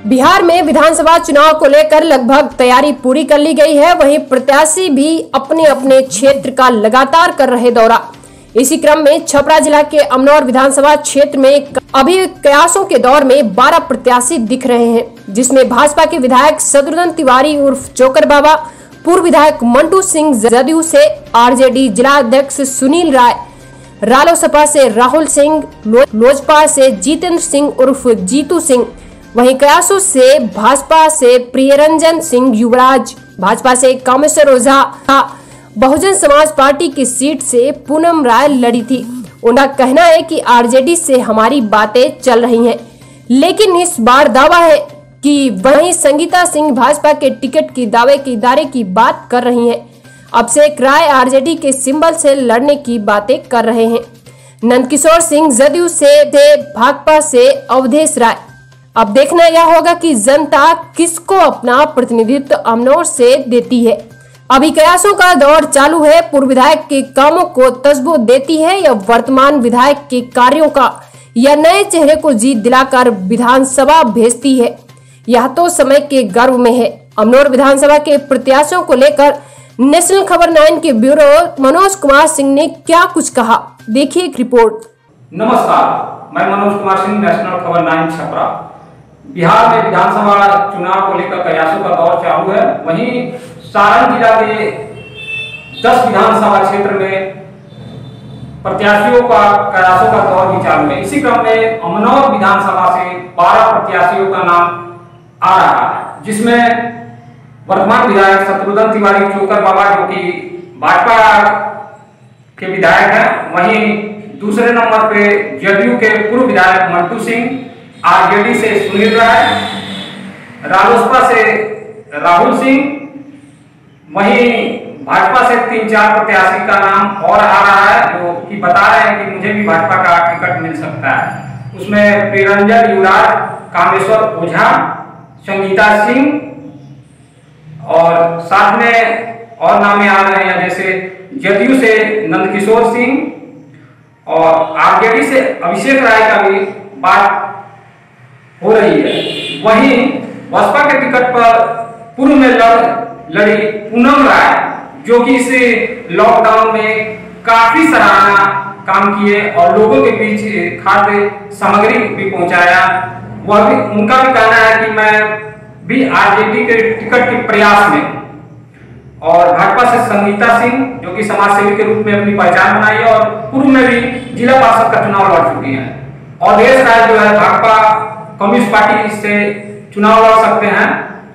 बिहार में विधानसभा चुनाव को लेकर लगभग तैयारी पूरी कर ली गई है। वहीं प्रत्याशी भी अपने अपने क्षेत्र का लगातार कर रहे दौरा। इसी क्रम में छपरा जिला के अमनौर विधानसभा क्षेत्र में अभी कयासों के दौर में 12 प्रत्याशी दिख रहे हैं, जिसमें भाजपा के विधायक शत्रुघ्न तिवारी उर्फ जोकर बाबा, पूर्व विधायक मंटू सिंह जदयू से, आरजेडी जिला अध्यक्ष सुनील राय, रालोसपा से राहुल सिंह, लोजपा से जितेंद्र सिंह उर्फ जीतू सिंह, वहीं कयासों से भाजपा से प्रियरंजन सिंह युवराज, भाजपा से कामेश्वर ओझा, बहुजन समाज पार्टी की सीट से पूनम राय लड़ी थी। उनका कहना है कि आरजेडी से हमारी बातें चल रही हैं, लेकिन इस बार दावा है कि वहीं संगीता सिंह भाजपा के टिकट की दावेदारी की बात कर रही हैं। अभिषेक राय आरजेडी के सिंबल से लड़ने की बातें कर रहे हैं। नंदकिशोर सिंह जदयू से, भाकपा से अवधेश राय। अब देखना यह होगा कि जनता किसको अपना प्रतिनिधित्व अमनौर से देती है। अभी कयासों का दौर चालू है। पूर्व विधायक के कामों को तस्बो देती है या वर्तमान विधायक के कार्यों का, या नए चेहरे को जीत दिलाकर विधानसभा भेजती है, यह तो समय के गर्व में है। अमनौर विधानसभा के प्रत्याशियों को लेकर नेशनल खबर 9 के ब्यूरो मनोज कुमार सिंह ने क्या कुछ कहा, देखिए एक रिपोर्ट। नमस्कार, मैं मनोज कुमार सिंह, नेशनल खबर 9 छपरा। बिहार में विधानसभा चुनाव को लेकर कयासों का दौर चालू है। वहीं सारण जिला के 10 विधानसभा क्षेत्र में प्रत्याशियों का कयासों का दौर भी चालू है। इसी क्रम में अमनौर विधानसभा से 12 प्रत्याशियों का नाम आ रहा है, जिसमें वर्तमान विधायक शत्रुघ्न तिवारी जोकर बाबा, जो कि भाजपा के विधायक हैं, वहीं दूसरे नंबर पे जदयू के पूर्व विधायक मंटू सिंह, आरजेडी से सुनील राय, रालोसपा से राहुल सिंह, वहीं भाजपा से 3-4 प्रत्याशी का नाम और आ रहा है, जो कि बता रहे हैं कि मुझे भी भाजपा का टिकट मिल सकता है। उसमें प्रियरंजन युवराज, कामेश्वर ओझा, संगीता सिंह और साथ में और नामे आ रहे हैं, जैसे जदयू से नंदकिशोर सिंह और आरजेडी से अभिषेक राय का भी बात हो रही है। वहीं बसपा के टिकट पर पूर्व में लड़ी पूनम राय, जो कि इस लॉकडाउन में काफी सराहना काम किए और लोगों के बीच खाद्य सामग्री भी पहुंचाया, वह भी उनका भी कहना है कि मैं भी आरजेडी के टिकट के प्रयास में। और भाजपा से संगीता सिंह, जो कि समाज सेवी के रूप में अपनी पहचान बनाई है और पूर्व में भी जिला पार्षद का चुनाव लड़ चुकी हैं। और अवधेश राय जो है भाजपा कम्युनिस्ट पार्टी से चुनाव लड़ सकते हैं।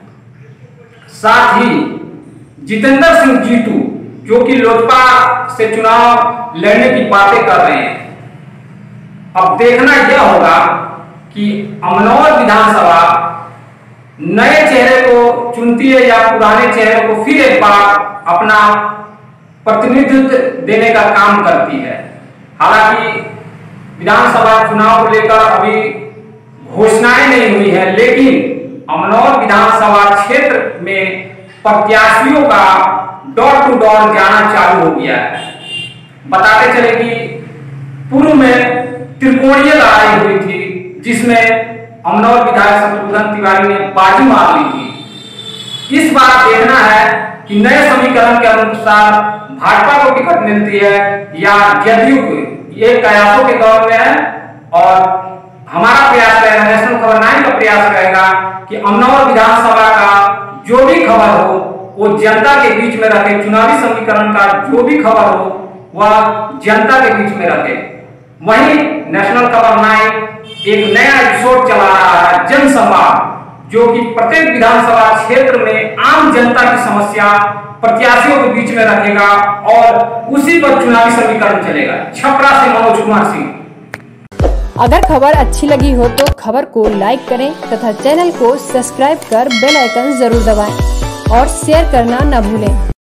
साथ ही जितेंद्र सिंह जीतू, जो कि लोजपा से चुनाव लड़ने की बातें कर रहे हैं। अब देखना यह होगा कि अमनौर विधानसभा नए चेहरे को चुनती है या पुराने चेहरे को फिर एक बार अपना प्रतिनिधित्व देने का काम करती है। हालांकि विधानसभा चुनाव को लेकर अभी घोषणाएं नहीं हुई है, लेकिन अमनौर विधानसभा क्षेत्र में प्रत्याशियों का डोर टू डोर जाना चालू हो गया है। बताते चले कि पूर्व में त्रिकोणीय लड़ाई हुई थी, जिसमें अमनौर विधायक शत्रुघ्न तिवारी ने बाजी मार ली थी। इस बार देखना है कि नए समीकरण के अनुसार भाजपा को टिकट मिलती है या जदयू को। ये कयासों के दौर में है और हमारा प्रयास रहेगा, नेशनल खबर 9 का प्रयास रहेगा कि अमनौर विधानसभा का जो भी खबर हो वो जनता के बीच में रखे। चुनावी समीकरण का जो भी खबर हो वह जनता के बीच में रखे। वहीं नेशनल खबर 9 एक नया एपिसोड चला रहा है, जनसंवाद, जो कि प्रत्येक विधानसभा क्षेत्र में आम जनता की समस्या प्रत्याशियों के बीच में रखेगा और उसी पर चुनावी समीकरण चलेगा। छपरा से मनोज कुमार सिंह। अगर खबर अच्छी लगी हो तो खबर को लाइक करें तथा चैनल को सब्सक्राइब कर बेल आइकन जरूर दबाएं और शेयर करना न भूलें।